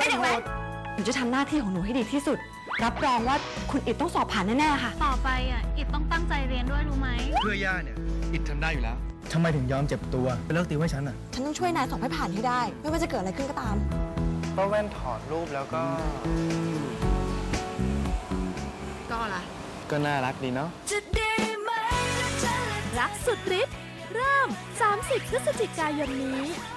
เห็นไหมหนูจะทำหน้าที่ของหนูให้ดีที่สุดรับรองว่าคุณอิดต้องสอบผ่านแน่ๆค่ะต่อไปอ่ะอิดต้องตั้งใจเรียนด้วยรู้ไหมเพื่อย่าเนี่ยอิดทำได้อยู่แล้วทำไมถึงยอมเจ็บตัวไปเลิกติวให้ฉันอ่ะฉันต้องช่วยนายสอบให้ผ่านให้ได้ไม่ว่าจะเกิดอะไรขึ้นก็ตามก็แว่นถอดรูปแล้วก็อะไรก็น่ารักดีเนาะรักสุดฤทธิ์เริ่ม30 พฤศจิกายนนี้